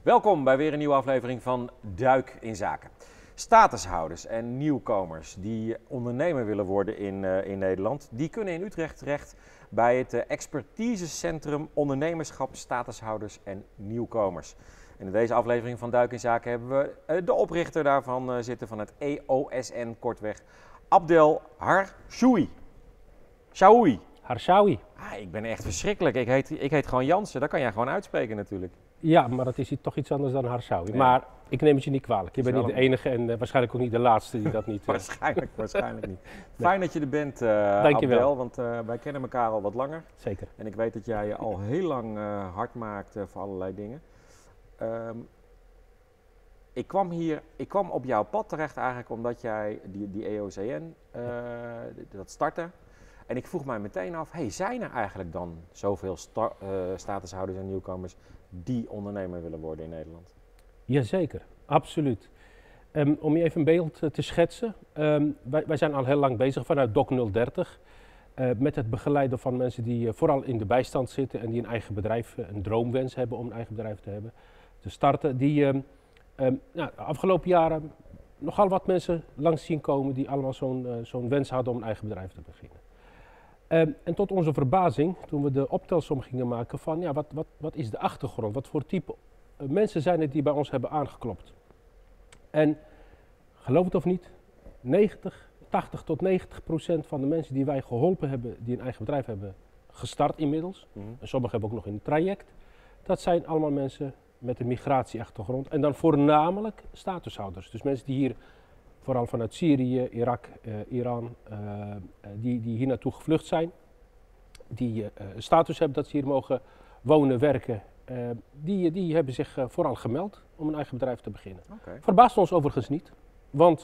Welkom bij weer een nieuwe aflevering van Duik in Zaken. Statushouders en nieuwkomers die ondernemer willen worden in Nederland, die kunnen in Utrecht terecht bij het expertisecentrum ondernemerschap, statushouders en nieuwkomers. En in deze aflevering van Duik in Zaken hebben we de oprichter daarvan zitten van het EOSN, kortweg Abdel Harshoui. Shaoui. Harshoui. Ik ben echt verschrikkelijk. Ik heet gewoon Jansen, dat kan jij gewoon uitspreken natuurlijk. Ja, maar dat is toch iets anders dan Harshoui. Ja. Maar ik neem het je niet kwalijk. Je bent wel niet de enige en waarschijnlijk ook niet de laatste die dat niet... Waarschijnlijk niet. Fijn dat je er bent, Dankjewel. Abdel, want wij kennen elkaar al wat langer. Zeker. En ik weet dat jij je al heel lang hard maakt voor allerlei dingen. Ik kwam op jouw pad terecht eigenlijk omdat jij die EOSN dat startte. En ik vroeg mij meteen af, zijn er eigenlijk dan zoveel statushouders en nieuwkomers die ondernemer willen worden in Nederland? Jazeker, absoluut. Om je even een beeld te schetsen. Wij zijn al heel lang bezig vanuit DOC 030 met het begeleiden van mensen die vooral in de bijstand zitten en die een eigen bedrijf, een droomwens hebben om een eigen bedrijf te hebben, te starten. Die de afgelopen jaren nogal wat mensen langs zien komen die allemaal zo'n wens hadden om een eigen bedrijf te beginnen. En tot onze verbazing, toen we de optelsom gingen maken van ja, wat is de achtergrond, wat voor type mensen zijn het die bij ons hebben aangeklopt. En geloof het of niet, 80 tot 90% van de mensen die wij geholpen hebben, die een eigen bedrijf hebben gestart inmiddels, en sommigen hebben ook nog in het traject, dat zijn allemaal mensen met een migratieachtergrond en dan voornamelijk statushouders. Dus mensen die hier vooral vanuit Syrië, Irak, Iran, die hier naartoe gevlucht zijn, die een status hebben dat ze hier mogen wonen, werken, die hebben zich vooral gemeld om een eigen bedrijf te beginnen. Okay. Verbaast ons overigens niet, want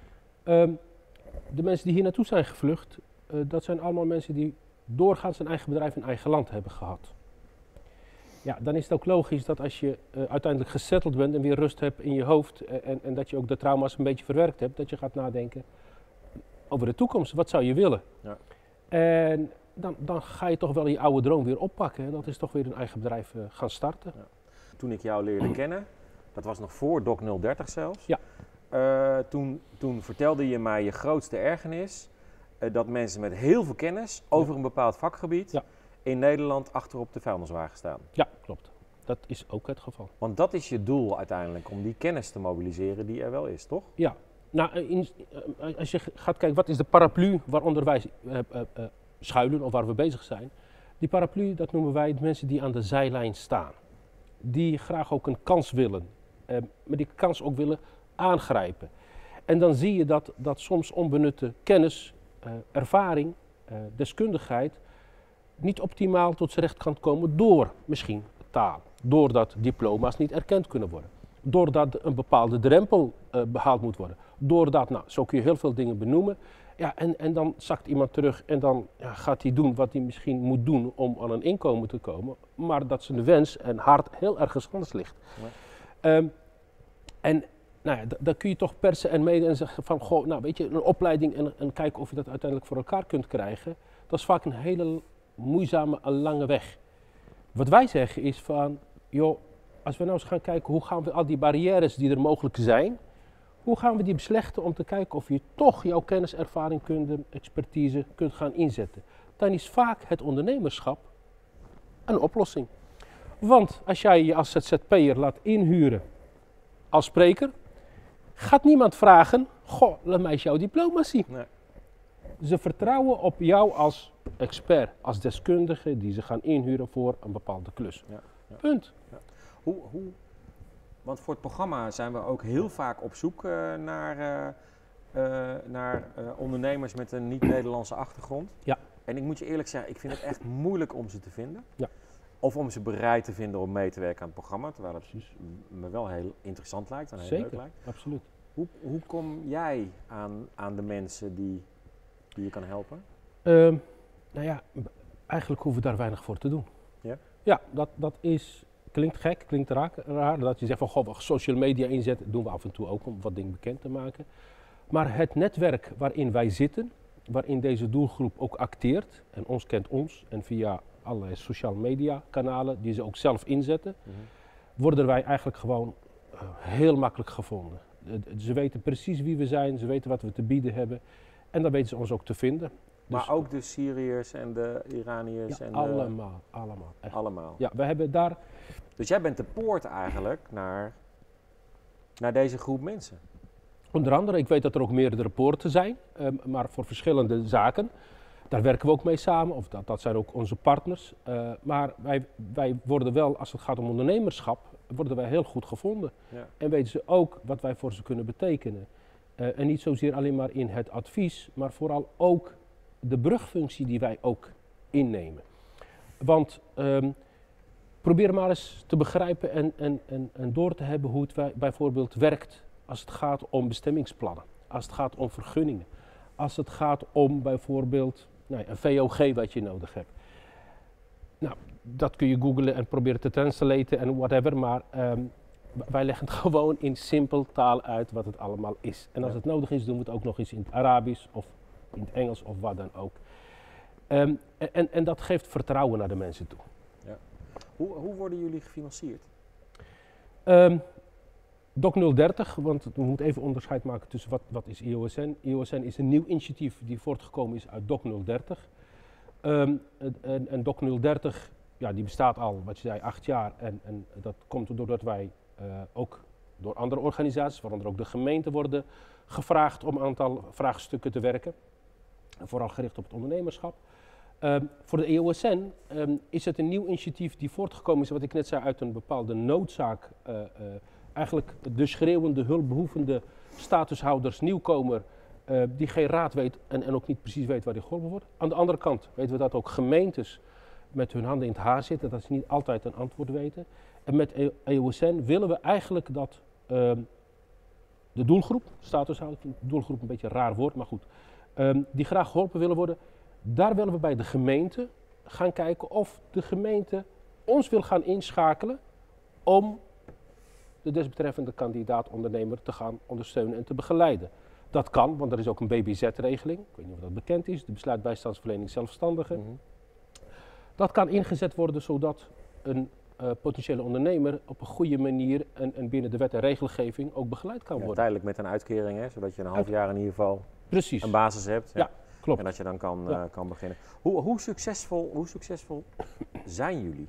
de mensen die hier naartoe zijn gevlucht, dat zijn allemaal mensen die doorgaans een eigen bedrijf in eigen land hebben gehad. Ja, dan is het ook logisch dat als je uiteindelijk gesetteld bent en weer rust hebt in je hoofd en dat je ook de trauma's een beetje verwerkt hebt, dat je gaat nadenken over de toekomst. Wat zou je willen? Ja. En dan ga je toch wel je oude droom weer oppakken en dat is toch weer een eigen bedrijf gaan starten. Ja. Toen ik jou leerde kennen, dat was nog voor DOC 030 zelfs, ja. Toen vertelde je mij je grootste ergernis, dat mensen met heel veel kennis over een bepaald vakgebied in Nederland achterop de vuilniswagen staan. Ja, klopt. Dat is ook het geval. Want dat is je doel uiteindelijk, om die kennis te mobiliseren die er wel is, toch? Ja. Nou, als je gaat kijken, wat is de paraplu waaronder wij schuilen of waar we bezig zijn. Die paraplu, dat noemen wij de mensen die aan de zijlijn staan. Die graag ook een kans willen, maar die kans ook willen aangrijpen. En dan zie je dat soms onbenutte kennis, ervaring, deskundigheid niet optimaal tot z'n recht kan komen door misschien taal. Doordat diploma's niet erkend kunnen worden. Doordat een bepaalde drempel behaald moet worden. Doordat, zo kun je heel veel dingen benoemen. Ja, en dan zakt iemand terug en dan gaat hij doen wat hij misschien moet doen om aan een inkomen te komen. Maar dat zijn wens en hart heel ergens anders ligt. Ja. Dan kun je toch persen en mede en zeggen van, goh, weet je, een opleiding en kijken of je dat uiteindelijk voor elkaar kunt krijgen. Dat is vaak een hele moeizame en lange weg. Wat wij zeggen is van, joh, als we nou eens gaan kijken hoe gaan we al die barrières die er mogelijk zijn, hoe gaan we die beslechten om te kijken of je toch jouw kennis, ervaring, kunde, expertise kunt gaan inzetten. Dan is vaak het ondernemerschap een oplossing. Want als jij je als ZZP'er laat inhuren als spreker, gaat niemand vragen, goh, laat mij eens jouw diploma zien. Nee. Ze vertrouwen op jou als expert, als deskundige die ze gaan inhuren voor een bepaalde klus. Ja, ja. Punt. Ja. Want voor het programma zijn we ook heel vaak op zoek naar ondernemers met een niet-Nederlandse achtergrond. Ja. En ik moet je eerlijk zeggen, ik vind het echt moeilijk om ze te vinden. Ja. Of om ze bereid te vinden om mee te werken aan het programma, terwijl het me wel heel interessant lijkt en heel leuk lijkt. Absoluut. Hoe kom jij aan de mensen die je kan helpen? Eigenlijk hoeven we daar weinig voor te doen. Ja? Ja, dat klinkt gek, klinkt raar. Dat je zegt van, goh, social media inzetten, doen we af en toe ook om wat dingen bekend te maken. Maar het netwerk waarin wij zitten, waarin deze doelgroep ook acteert, en ons kent ons, en via allerlei social media kanalen die ze ook zelf inzetten, worden wij eigenlijk gewoon heel makkelijk gevonden. Ze weten precies wie we zijn, ze weten wat we te bieden hebben en dan weten ze ons ook te vinden. Maar Dus, ook de Syriërs en de Iraniërs ja, en allemaal. Echt. allemaal. Ja, we hebben daar. Dus jij bent de poort eigenlijk naar deze groep mensen. Onder andere, ik weet dat er ook meerdere poorten zijn, maar voor verschillende zaken. Daar werken we ook mee samen, of dat zijn ook onze partners. Maar wij worden wel, als het gaat om ondernemerschap, worden wij heel goed gevonden. Ja. En weten ze ook wat wij voor ze kunnen betekenen. En niet zozeer alleen maar in het advies, maar vooral ook de brugfunctie die wij ook innemen. Want probeer maar eens te begrijpen en door te hebben hoe het bijvoorbeeld werkt als het gaat om bestemmingsplannen, als het gaat om vergunningen, als het gaat om bijvoorbeeld een VOG wat je nodig hebt. Nou, dat kun je googlen en proberen te translaten en whatever, maar wij leggen het gewoon in simpel taal uit wat het allemaal is. En als het nodig is, doen we het ook nog eens in het Arabisch of in het Engels of wat dan ook. En dat geeft vertrouwen naar de mensen toe. Ja. Hoe worden jullie gefinancierd? DOC 030, want we moeten even onderscheid maken tussen wat is IOSN. IOSN is een nieuw initiatief die voortgekomen is uit DOC 030. En DOC 030 die bestaat al, wat je zei, 8 jaar. En dat komt doordat wij ook door andere organisaties, waaronder ook de gemeente, worden gevraagd om een aantal vraagstukken te werken. Vooral gericht op het ondernemerschap. Voor de EOSN is het een nieuw initiatief die voortgekomen is, wat ik net zei, uit een bepaalde noodzaak. Eigenlijk de schreeuwende, hulpbehoevende statushouders, nieuwkomer, die geen raad weet en ook niet precies weet waar die geholpen wordt. Aan de andere kant weten we dat ook gemeentes met hun handen in het haar zitten, dat ze niet altijd een antwoord weten. En met EOSN willen we eigenlijk dat de doelgroep, statushouder, ik vind doelgroep een beetje een raar woord, maar goed, die graag geholpen willen worden, daar willen we bij de gemeente gaan kijken of de gemeente ons wil gaan inschakelen om de desbetreffende kandidaat-ondernemer te gaan ondersteunen en te begeleiden. Dat kan, want er is ook een BBZ-regeling, ik weet niet of dat bekend is, de besluitbijstandsverlening zelfstandigen. Mm-hmm. Dat kan ingezet worden zodat een potentiële ondernemer op een goede manier en binnen de wet en regelgeving ook begeleid kan worden. Tijdelijk met een uitkering, hè, zodat je een half jaar in ieder geval een basis hebt. Ja, klopt. En dat je dan kan beginnen. Hoe succesvol zijn jullie?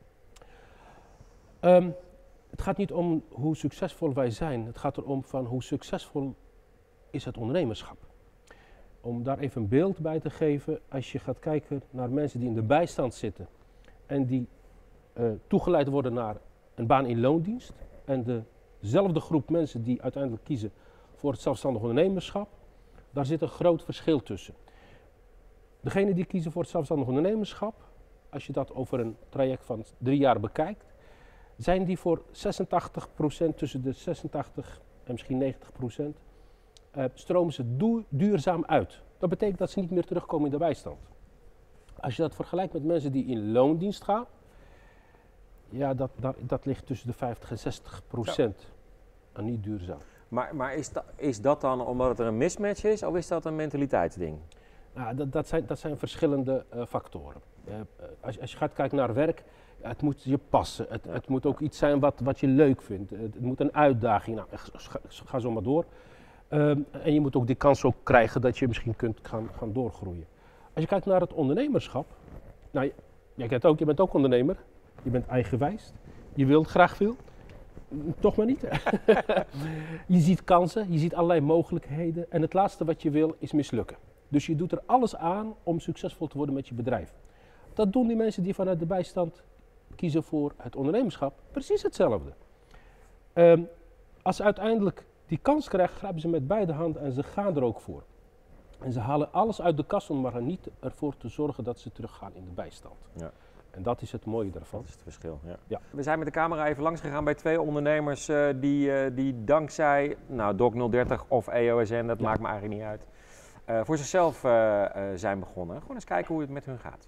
Het gaat niet om hoe succesvol wij zijn, het gaat erom van hoe succesvol is het ondernemerschap. Om daar even een beeld bij te geven, als je gaat kijken naar mensen die in de bijstand zitten en die toegeleid worden naar een baan in loondienst en dezelfde groep mensen die uiteindelijk kiezen voor het zelfstandig ondernemerschap, daar zit een groot verschil tussen. Degenen die kiezen voor het zelfstandig ondernemerschap, als je dat over een traject van 3 jaar bekijkt, zijn die voor 86%, tussen de 86 en misschien 90%, stromen ze duurzaam uit. Dat betekent dat ze niet meer terugkomen in de bijstand. Als je dat vergelijkt met mensen die in loondienst gaan, ja, dat ligt tussen de 50 en 60% en niet duurzaam. Maar is dat dan omdat het er een mismatch is of is dat een mentaliteitsding? Nou, dat zijn verschillende factoren. Als je gaat kijken naar werk, het moet je passen. Het moet ook iets zijn wat je leuk vindt. Het moet een uitdaging. Nou, ga zo maar door. En je moet ook die kans ook krijgen dat je misschien kunt gaan doorgroeien. Als je kijkt naar het ondernemerschap, nou, jij kent ook, je bent ook ondernemer. Je bent eigenwijs. Je wilt graag veel. Toch maar niet. Je ziet kansen, je ziet allerlei mogelijkheden. En het laatste wat je wil is mislukken. Dus je doet er alles aan om succesvol te worden met je bedrijf. Dat doen die mensen die vanuit de bijstand kiezen voor het ondernemerschap precies hetzelfde. Als ze uiteindelijk die kans krijgen, grijpen ze met beide handen en ze gaan er ook voor. En ze halen alles uit de kast om maar niet ervoor te zorgen dat ze teruggaan in de bijstand. Ja. En dat is het mooie daarvan. Dat is het verschil, ja. Ja. We zijn met de camera even langs gegaan bij 2 ondernemers die dankzij DOC 030 of EOSN, dat maakt me eigenlijk niet uit, voor zichzelf zijn begonnen. Gewoon eens kijken hoe het met hun gaat.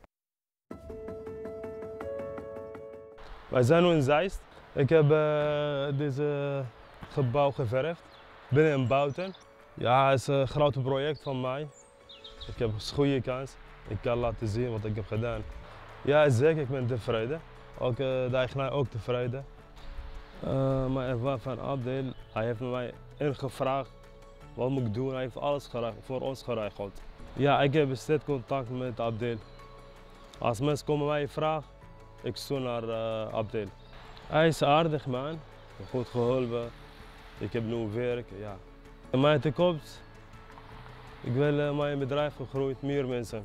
Wij zijn nu in Zeist. Ik heb dit gebouw geverfd, binnen en buiten. Ja, het is een groot project van mij. Ik heb een goede kans. Ik kan laten zien wat ik heb gedaan. Ja, zeker, ik ben tevreden. Ook de eigenaar ook tevreden. Mijn ervaring van Abdel, hij heeft mij ingevraagd wat moet ik doen. Hij heeft alles voor ons geregeld. Ja, ik heb steeds contact met Abdel. Als mensen komen mij vragen, ik stuur naar Abdel. Hij is aardig man, goed geholpen. Ik heb nu werk, ja. In mijn toekomst, ik wil mijn bedrijf groeit, meer mensen.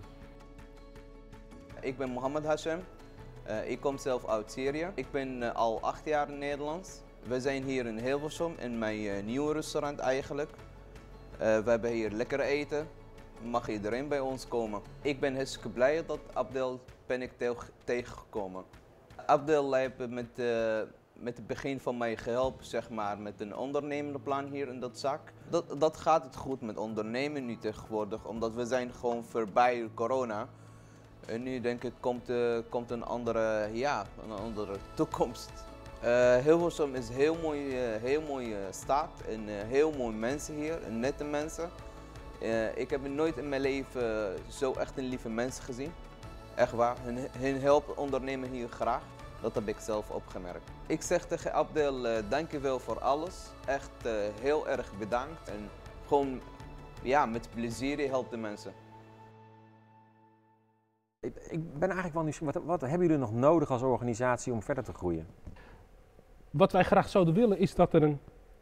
Ik ben Mohammed Hashem. Ik kom zelf uit Syrië. Ik ben al 8 jaar in Nederland. We zijn hier in Hilversum in mijn nieuwe restaurant eigenlijk. We hebben hier lekker eten. Mag iedereen bij ons komen. Ik ben hartstikke blij dat Abdel ben ik tegengekomen. Abdel heeft met het begin van mij geholpen, zeg maar, met een ondernemendenplan hier in dat zaak. Dat gaat het goed met ondernemen nu tegenwoordig, omdat we zijn gewoon voorbij corona. En nu denk ik komt een andere toekomst. Hilversum is een heel mooie stad en heel mooie mensen hier, en nette mensen. Ik heb nooit in mijn leven zo echt een lieve mensen gezien. Echt waar, hun helpen ondernemen hier graag. Dat heb ik zelf opgemerkt. Ik zeg tegen Abdel, dankjewel voor alles. Echt heel erg bedankt. En gewoon, ja, met plezier je helpt de mensen. Ik ben eigenlijk wel nieuwsgierig. Wat hebben jullie nog nodig als organisatie om verder te groeien? Wat wij graag zouden willen is dat er een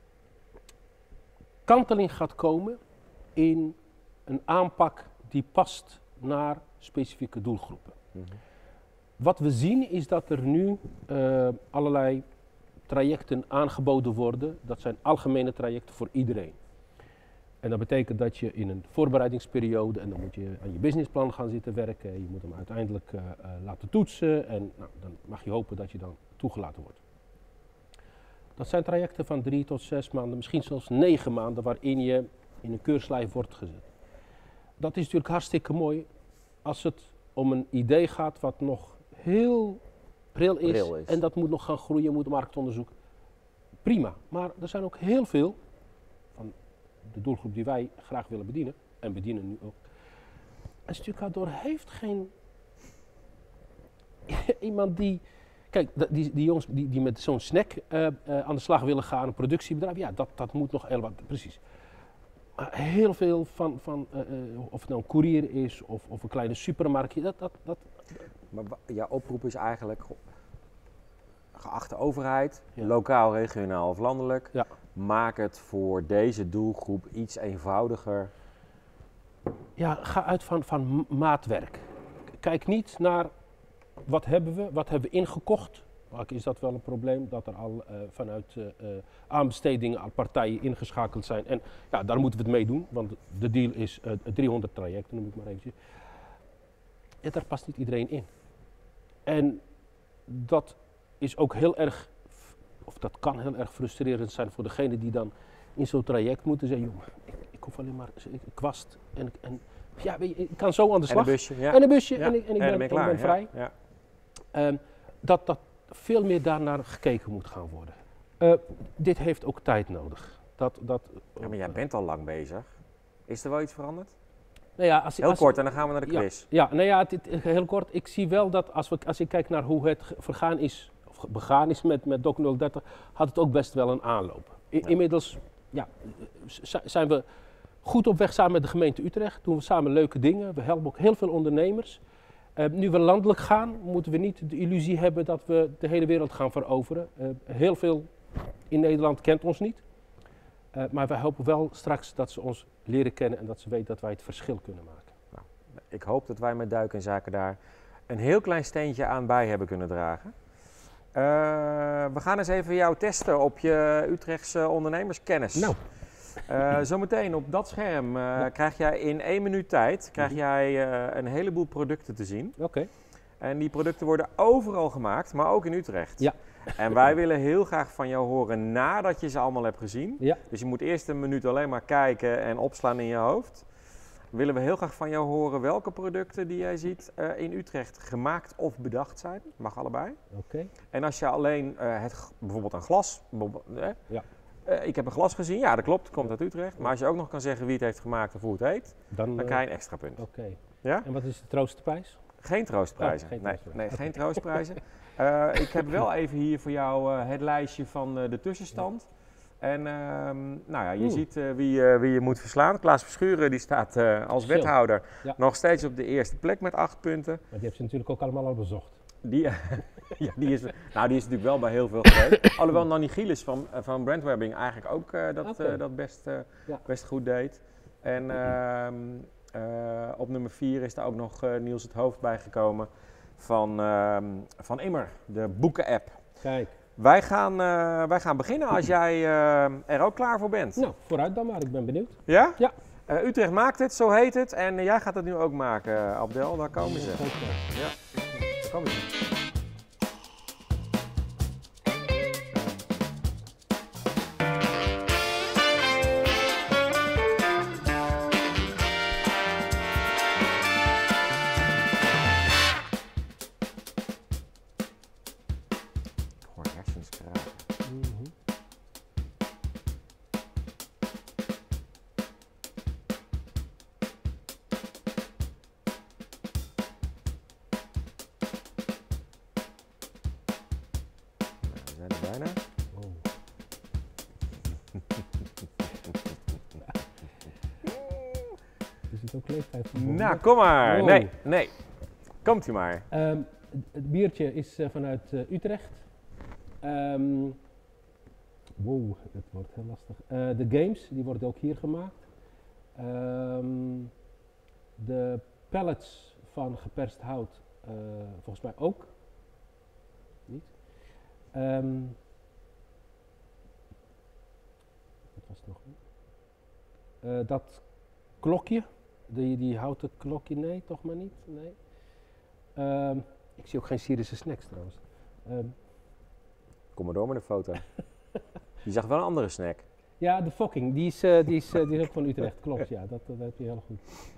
kanteling gaat komen in een aanpak die past naar specifieke doelgroepen. Wat we zien is dat er nu allerlei trajecten aangeboden worden. Dat zijn algemene trajecten voor iedereen. En dat betekent dat je in een voorbereidingsperiode, en dan moet je aan je businessplan gaan zitten werken. Je moet hem uiteindelijk laten toetsen en nou, dan mag je hopen dat je dan toegelaten wordt. Dat zijn trajecten van 3 tot 6 maanden, misschien zelfs 9 maanden, waarin je in een keurslijf wordt gezet. Dat is natuurlijk hartstikke mooi als het om een idee gaat wat nog heel pril is. En dat moet nog gaan groeien, moet marktonderzoek. Prima, maar er zijn ook heel veel van de doelgroep die wij graag willen bedienen, en bedienen nu ook. Een stucadoor heeft geen iemand die, kijk, die jongens die met zo'n snack aan de slag willen gaan, een productiebedrijf, ja, dat moet nog heel wat, precies. Maar heel veel van of het nou een koerier is of een kleine supermarktje, Maar jouw oproep is eigenlijk, geachte overheid, lokaal, regionaal of landelijk, maak het voor deze doelgroep iets eenvoudiger. Ja, ga uit van maatwerk. Kijk niet naar wat hebben we ingekocht. Vaak is dat wel een probleem, dat er al vanuit aanbestedingen al partijen ingeschakeld zijn. En ja, daar moeten we het mee doen, want de deal is 300 trajecten, noem ik maar eventjes. Ja, daar past niet iedereen in. En dat is ook heel erg, of dat kan heel erg frustrerend zijn voor degene die dan in zo'n traject moeten zeggen, jongen, ik hoef alleen maar kwast en ja, weet je, ik kan zo aan de slag. En een busje, ja. En een busje, ja. en ik ben vrij. Ja. Dat veel meer daarnaar gekeken moet gaan worden. Dit heeft ook tijd nodig. Ja, maar jij bent al lang bezig. Is er wel iets veranderd? Nou ja, heel kort en dan gaan we naar de quiz. Heel kort. Ik zie wel dat als ik kijk naar hoe het begaan is met Doc 030, had het ook best wel een aanloop. Inmiddels zijn we goed op weg samen met de gemeente Utrecht. Doen we samen leuke dingen. We helpen ook heel veel ondernemers. Nu we landelijk gaan, moeten we niet de illusie hebben dat we de hele wereld gaan veroveren. Heel veel in Nederland kent ons niet. Maar wij hopen wel straks dat ze ons leren kennen en dat ze weten dat wij het verschil kunnen maken. Nou, ik hoop dat wij met Duik en Zaken daar een heel klein steentje aan bij hebben kunnen dragen. We gaan eens even jou testen op je Utrechtse ondernemerskennis. Nou. Zometeen op dat scherm krijg jij in 1 minuut tijd een heleboel producten te zien. Oké. En die producten worden overal gemaakt, maar ook in Utrecht. Ja. En wij willen heel graag van jou horen nadat je ze allemaal hebt gezien. Ja. Dus je moet eerst 1 minuut alleen maar kijken en opslaan in je hoofd. Willen we heel graag van jou horen welke producten die jij ziet in Utrecht gemaakt of bedacht zijn. Mag allebei. Oké. En als je alleen bijvoorbeeld een glas... ik heb een glas gezien, ja dat klopt, komt uit Utrecht. Maar als je ook nog kan zeggen wie het heeft gemaakt of hoe het heet, dan krijg je een extra punt. Oké. Ja? En wat is de troostprijs? Geen troostprijzen. Geen nee, geen troostprijzen. Ik heb wel even hier voor jou het lijstje van de tussenstand. En nou ja, je ziet wie je moet verslaan. Klaas Verschuren die staat als Zo. wethouder Ja. nog steeds op de eerste plek met 8 punten. Maar die heeft ze natuurlijk ook allemaal al bezocht. Die, ja, die is natuurlijk wel bij heel veel geweest. Alhoewel Nanny Gielis van Brandwebbing eigenlijk ook dat best goed deed. En op nummer 4 is daar ook nog Niels het Hoofd bijgekomen van Immer, de boeken-app. Kijk. Wij gaan beginnen als jij er ook klaar voor bent. Nou, vooruit dan maar. Ik ben benieuwd. Ja? Ja. Utrecht maakt het, zo heet het. En jij gaat het nu ook maken, Abdel. Daar komen ze. Ja, daar komen ze. Ik hoor hersens kraken. We zijn er bijna. Is het ook leeftijd? Nou, kom maar. Oh. Nee. Komt u maar. Het biertje is vanuit Utrecht. Wow, het wordt heel lastig. De games, die worden ook hier gemaakt. De pallets van geperst hout, volgens mij ook. Niet. Wat was het nog? Dat klokje, die houten klokje, nee, toch maar niet. Nee. Ik zie ook geen Syrische snacks trouwens. Kom maar door met de foto. Je zag wel een andere snack. Ja, de fokking, die is ook van Utrecht, klopt, ja, dat heb je heel goed.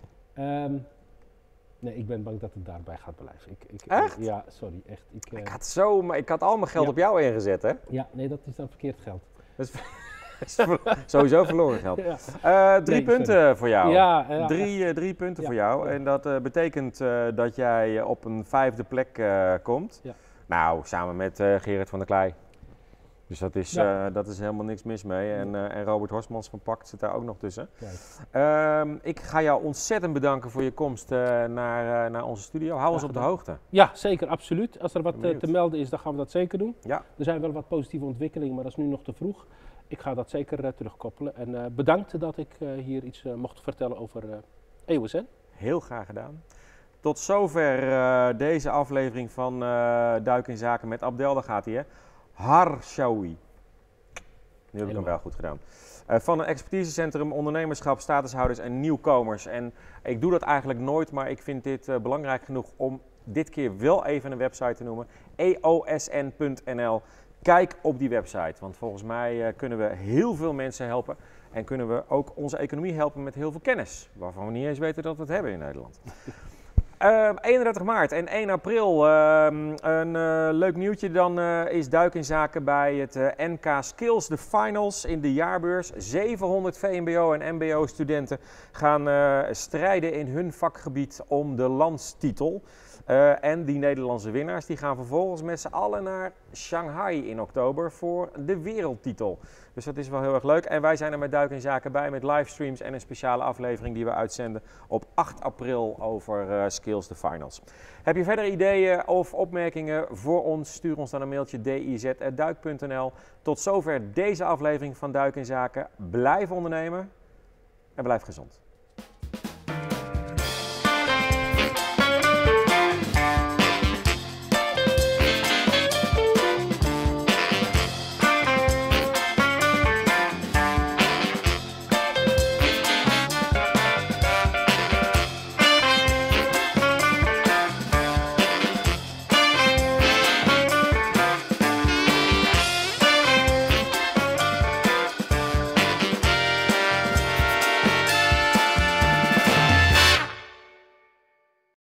Nee, ik ben bang dat het daarbij gaat blijven. Echt? Ja, sorry, echt. Ik had al mijn geld Ja. op jou ingezet, hè? Ja, nee, dat is dan verkeerd geld. Dat is sowieso verloren geld. Ja. 3 Nee, punten voor jou. Ja, Drie punten Ja. voor jou. Ja. En dat betekent dat jij op een 5e plek komt. Ja. Nou, samen met Gerrit van der Klei. Dus dat is helemaal niks mis mee. En Robert Horstmans van Pact zit daar ook nog tussen. Kijk. Ik ga jou ontzettend bedanken voor je komst naar onze studio. Hou ons op de gedaan. hoogte. Ja, zeker, absoluut. Als er wat Benieuwd. te melden is, dan gaan we dat zeker doen. Ja. Er zijn wel wat positieve ontwikkelingen, maar dat is nu nog te vroeg. Ik ga dat zeker terugkoppelen. En bedankt dat ik hier iets mocht vertellen over EOSN. Heel graag gedaan. Tot zover deze aflevering van Duik in Zaken met Abdel. Daar gaat hij, hè? Harshawi. Nu heb ik hem wel goed gedaan. Van een expertisecentrum ondernemerschap, statushouders en nieuwkomers. En ik doe dat eigenlijk nooit, maar ik vind dit belangrijk genoeg om dit keer wel even een website te noemen. eosn.nl. Kijk op die website, want volgens mij kunnen we heel veel mensen helpen. En kunnen we ook onze economie helpen met heel veel kennis, waarvan we niet eens weten dat we het hebben in Nederland. 31 maart en 1 april, een leuk nieuwtje, dan is Duik in Zaken bij het NK Skills, de finals in de jaarbeurs. 700 VMBO en MBO studenten gaan strijden in hun vakgebied om de landstitel. En die Nederlandse winnaars die gaan vervolgens met z'n allen naar Shanghai in oktober voor de wereldtitel. Dus dat is wel heel erg leuk. En wij zijn er met Duik in Zaken bij met livestreams en een speciale aflevering die we uitzenden op 8 april over Skills the Finals. Heb je verder ideeën of opmerkingen voor ons? Stuur ons dan een mailtje diz@duik.nl. Tot zover deze aflevering van Duik in Zaken. Blijf ondernemen en blijf gezond.